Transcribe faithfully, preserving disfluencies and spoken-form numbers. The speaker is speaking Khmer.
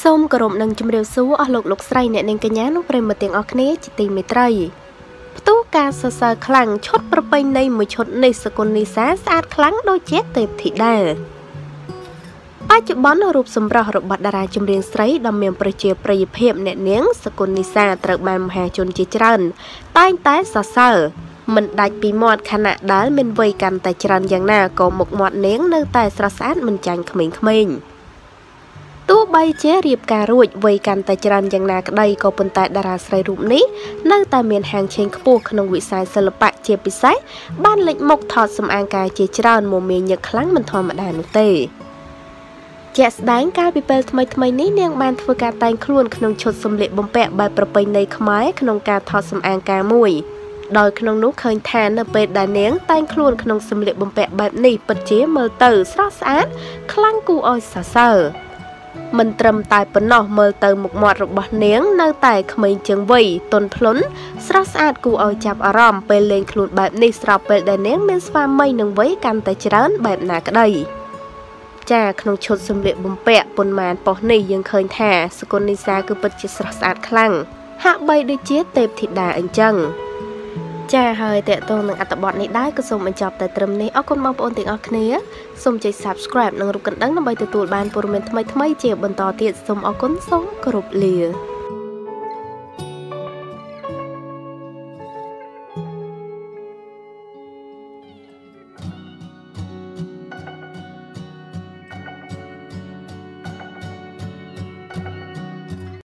សូមគោរពនឹងជំរាបសួរអស់លោកលោកស្រីអ្នកនាងកញ្ញានិងប្រិយមិត្តទាំងអស់គ្នាជាទីមេត្រីផ្ទុះការសរសើរខ្លាំងឈុតប្រពៃណីមួយឈុតនេះសកុននីសាស្អាតខ្លាំងដូចជាទេពធីតាបច្ចុប្បន្នរូបសម្រស់របស់តារាចម្រៀងស្រីដ៏មានប្រជាប្រិយភាពអ្នកនាងសកុននីសាត្រូវបានមហាជនជាច្រើនតែងតែសរសើរមិនដាច់ពីមាត់ខណៈដែលមានវ័យកាន់តែច្រើនយ៉ាងណាក៏មុខមាត់នាងនៅតែស្រស់ស្អាតមិនចាញ់ក្មេងៗទោះបីជារៀបការរួចវ័យកាន់តែច្រើនយ៉ាងណាក្តីក៏ប៉ុន្តែតារាស្រីរូបនេះនៅតែមានហាងឆេងខ្ពស់ក្នុងវិស័យសិល្បៈជាពិសេសបានលេចមុខថតសម្អាងកាយជាច្រើនមមាញឹកខ្លាំងមិនធម្មតានោះទេជាក់ស្ដែងកាលពីពេលថ្មីថ្មីនេះនាងបានធ្វើការតែងខ្លួនក្នុងឈុតសម្លៀកបំពាក់បែបប្រពៃណីខ្មែរក្នុងការថតសម្អាងការមួយដោយក្នុងនោះឃើញថានៅពេលដែលនាងតែងខ្លួនក្នុងសម្លៀកបំពាក់បែបនេះពិតជាមើលទៅស្រស់ស្អាតខ្លាំងគួរឲ្យសរសើរមិនត្រឹមតែប៉ុណ្ណោះមើលទៅមុខមាត់របស់នាងនៅតែក្មេងជាងវ័យទន់ភ្លន់ស្រស់ស្អាតគួរឲ្យចាប់អារម្មណ៍ពេលលេងខ្លួនបែបនេះស្របពេលដែលនាងមានស្វាមីនឹងវ័យកាន់តែច្រើនបែបណាក្តីចាក្នុងឈុតសម្លៀកបំពាក់ប៉ុន្មានប៉ុស្តិ៍នេះយើងឃើញថាសកុននីសាគឺពិតជាស្រស់ស្អាតខ្លាំងហាក់បីដូចជាទេពធីតាអញ្ចឹងចាហើយតេតងនឹងអត្ថបទនេះដែរក៏សូមបញ្ចប់តែត្រឹមនេះអរគុណបងប្អូនទាំងអស់គ្នាសូមចុច Subscribe និងរូបកណ្ដឹងដើម្បីទទួលបានព័ត៌មានថ្មីៗជាបន្តទៀតសូមអរគុណសូមគោរពលា